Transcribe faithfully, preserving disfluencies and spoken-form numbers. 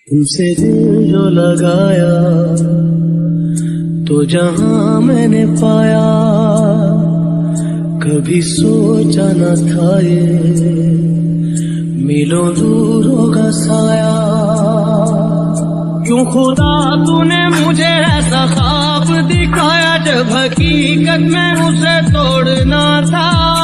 तुमसे दिल जो लगाया तो जहां मैंने पाया, कभी सोचा न था ये मिलों दूर होगा साया। क्यों खुदा तूने मुझे ऐसा ख्वाब दिखाया, जब हकीकत में उसे तोड़ना था।